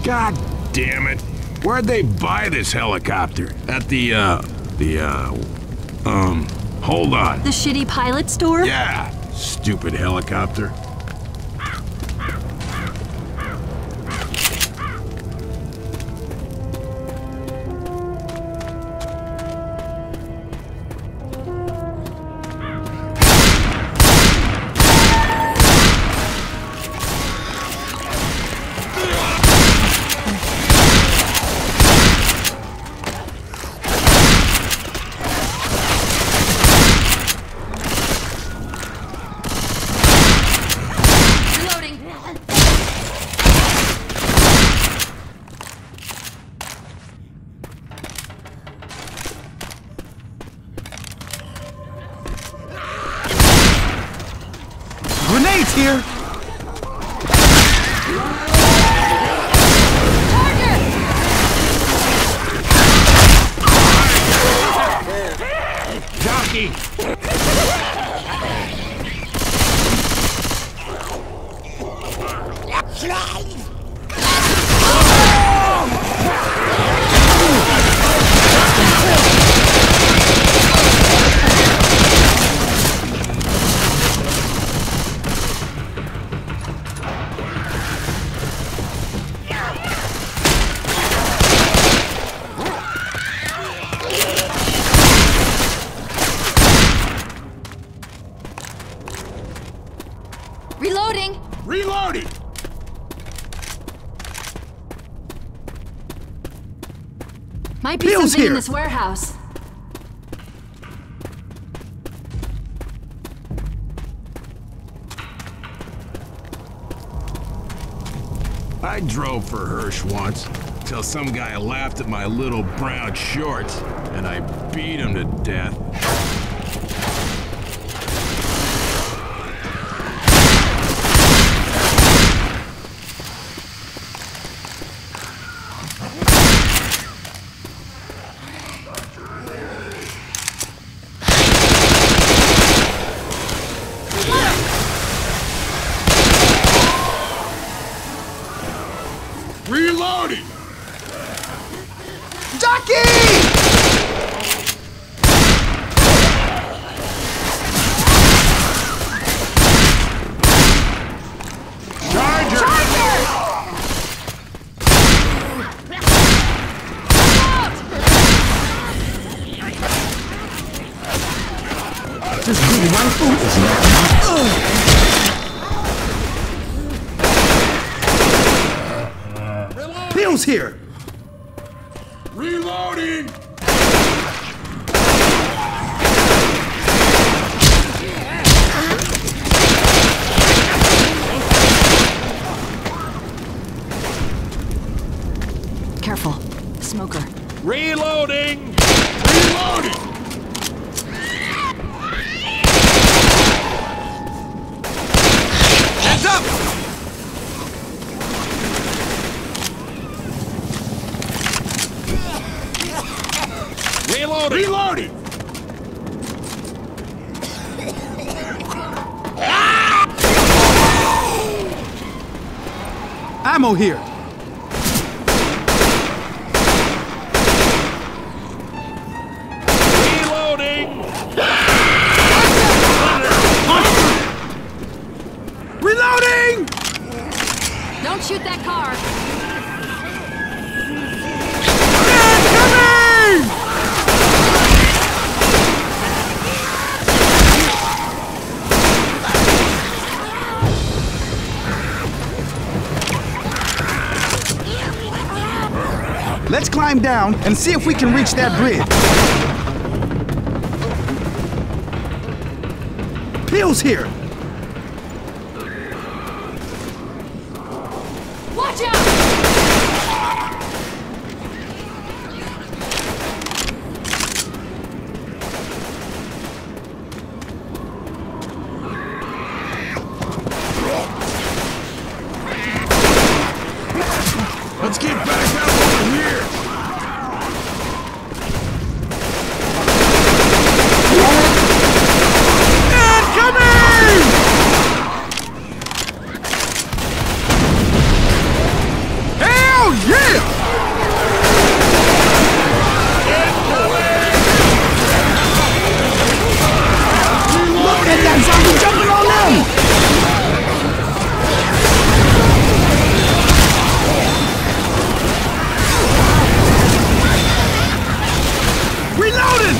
God damn it. Where'd they buy this helicopter? At hold on. The shitty pilot store? Yeah, stupid helicopter. Grenades here! Jockey! Reloading! Reloading! Might be Bill's something here. in this warehouse. I drove for Hirsch once, till some guy laughed at my little brown shorts, and I beat him to death. Reloading! Jockey! Charger! This big rifle is not Bill's here! Reloading! Careful. Smoker. Reloading! Reloading! Heads up! Reloading! Reloading! Ammo here! Reloading! Reloading! Don't shoot that car! Let's climb down and see if we can reach that bridge. Bill's here! Watch out! Let's get back out over here! Incoming! Reloading!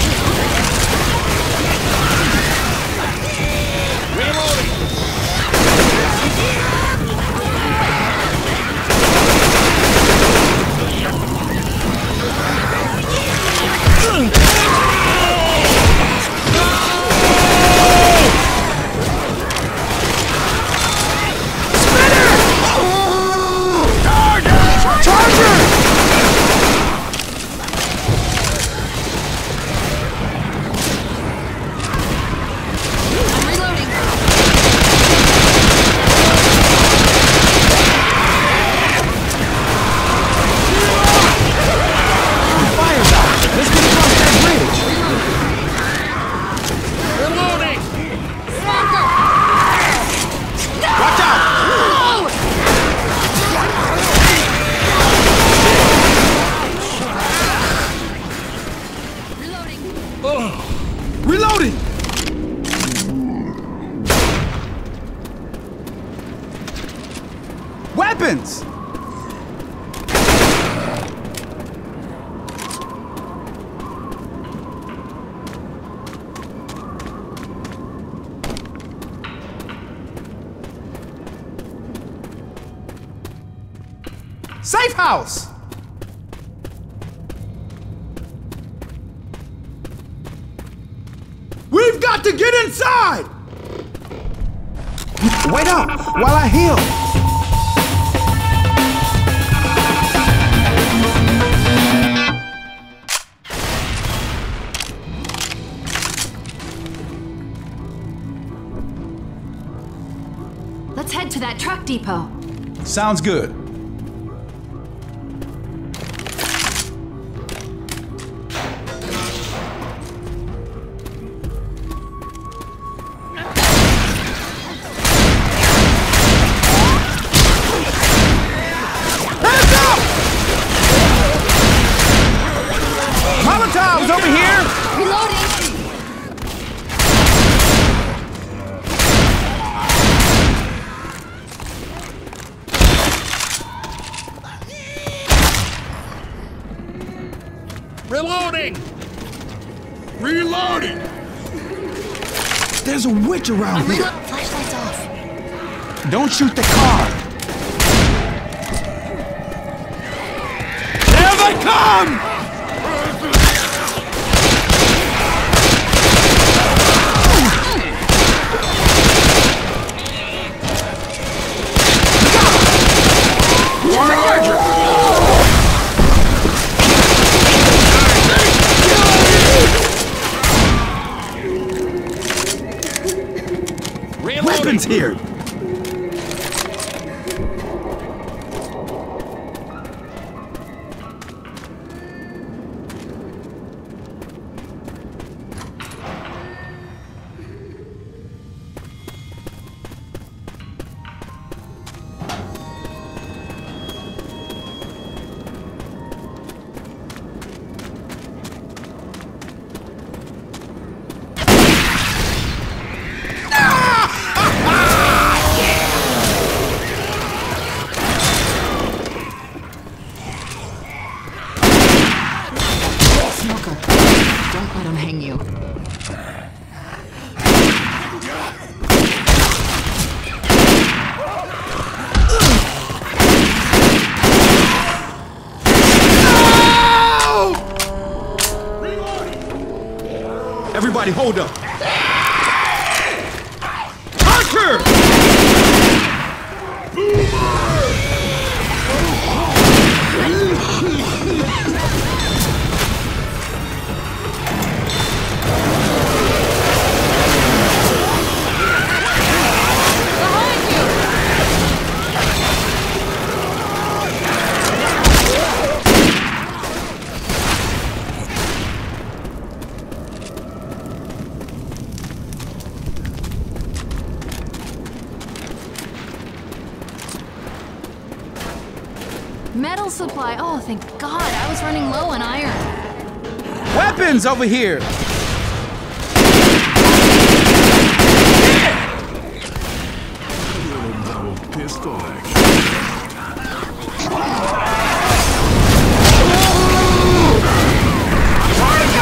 Reloading! Weapons! Safe house! We've got to get inside! Wait up while I heal. Let's head to that truck depot. Sounds good. Molotovs over here! Reloading! Reloading! Reloading! There's a witch around here. Flashlights off. Don't shoot the car. There they come! Weapons here! Smoker, don't let him hang you. Everybody hold up. Hunter! Metal supply. Oh, thank God. I was running low on iron. Weapons over here! Double pistol action. Target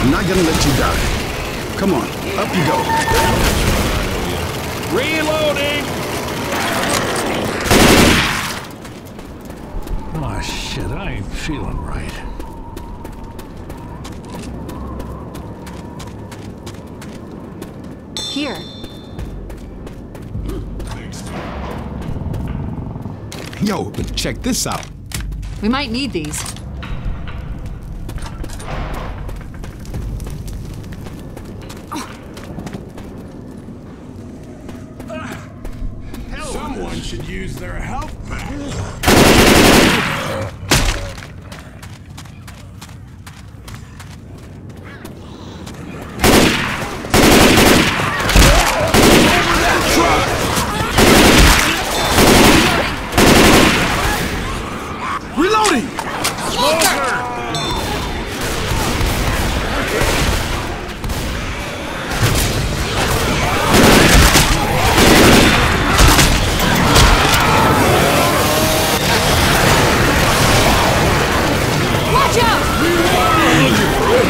I'm not gonna let you die. Come on, up you go. Reloading! Oh shit, I ain't feeling right. Here. Yo, but check this out. We might need these. Someone should use their health back. Reloading! Watch out!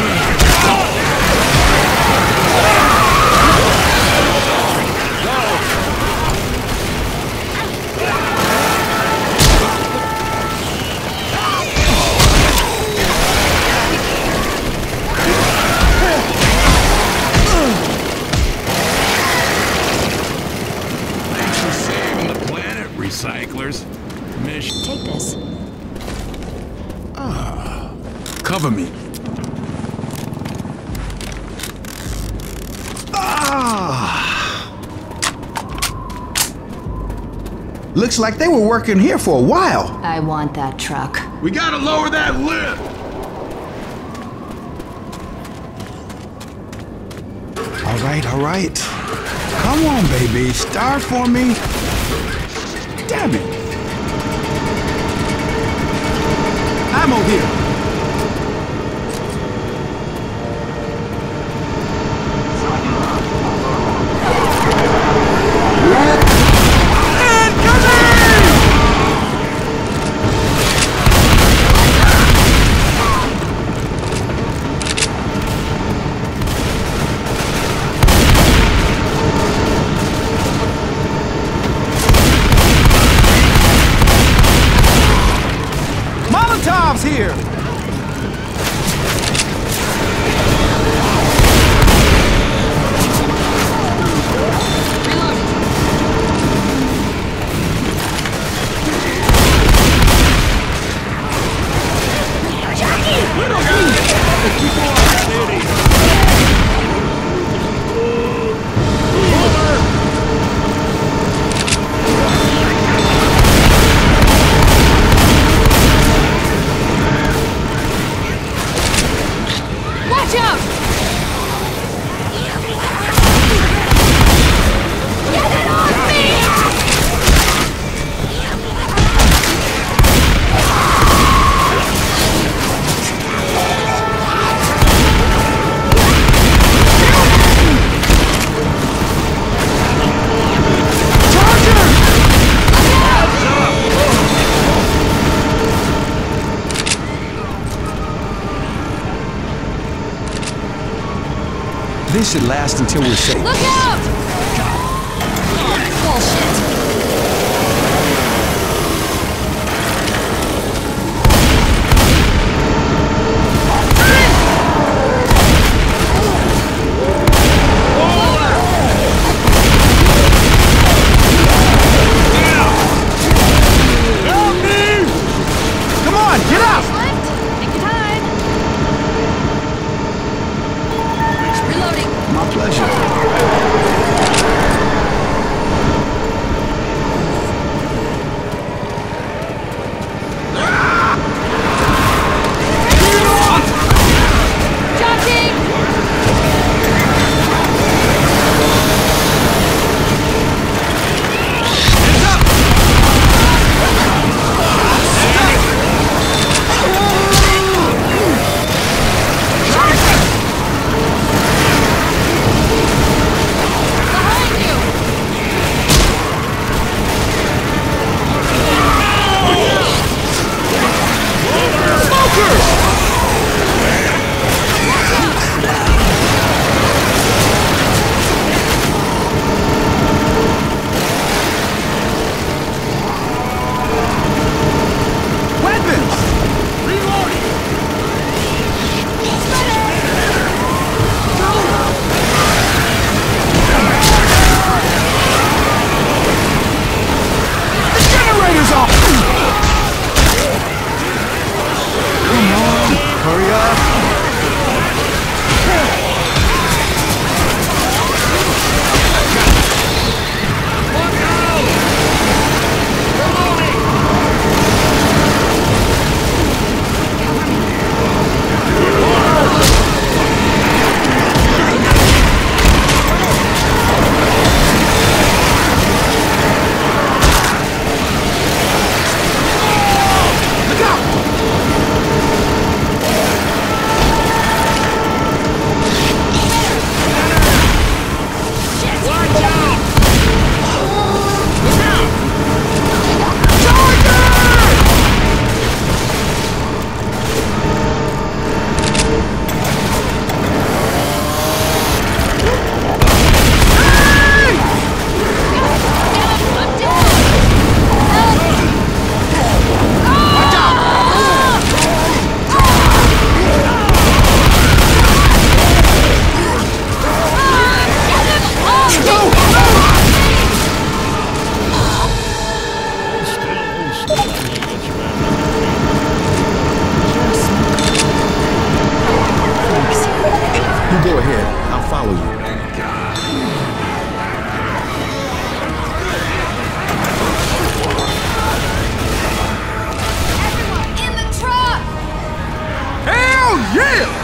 Thanks for saving the planet, recyclers. Mission. Take this. Cover me. Looks like they were working here for a while. I want that truck. We gotta lower that lift! All right. Come on, baby. Start for me. Damn it. Ammo here. Molotov's here! Watch out! Get it off me! This should last until we're safe. Look out! Bullshit. Come on, get up! Take your time. Reloading. My pleasure. yeah!